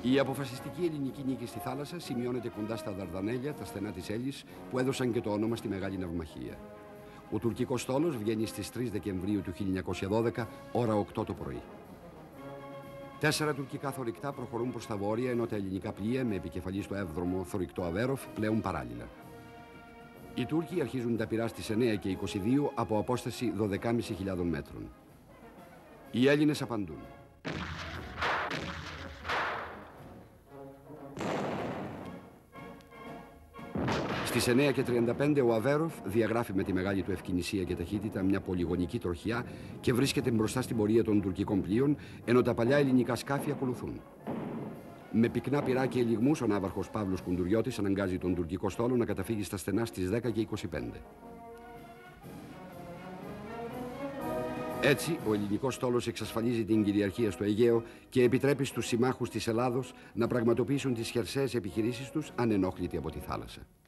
Η αποφασιστική ελληνική νίκη στη θάλασσα σημειώνεται κοντά στα Δαρδανέλια, τα στενά της Έλλης, που έδωσαν και το όνομα στη Μεγάλη Ναυμαχία. Ο τουρκικός στόλος βγαίνει στις 3 Δεκεμβρίου του 1912, ώρα 8 το πρωί. 4 τουρκικά θωρηκτά προχωρούν προς τα βόρεια, ενώ τα ελληνικά πλοία με επικεφαλή στο 7ο θωρηκτό Αβέροφ πλέουν παράλληλα. Οι Τούρκοι αρχίζουν τα πυρά στις 9 και 22 από απόσταση 12.500 μέτρων. Οι Έλληνες απαντούν. Στις 9 και 35 ο Αβέροφ διαγράφει με τη μεγάλη του ευκινησία και ταχύτητα μια πολυγωνική τροχιά και βρίσκεται μπροστά στην πορεία των τουρκικών πλοίων, ενώ τα παλιά ελληνικά σκάφη ακολουθούν. Με πυκνά πυρά και ελιγμούς, ο ναύαρχος Παύλος Κουντουριώτης αναγκάζει τον τουρκικό στόλο να καταφύγει στα στενά στις 10 και 25. Έτσι, ο ελληνικός στόλος εξασφαλίζει την κυριαρχία στο Αιγαίο και επιτρέπει στους συμμάχους της Ελλάδος να πραγματοποιήσουν τις χερσαίες επιχειρήσεις τους ανενόχλητοι από τη θάλασσα.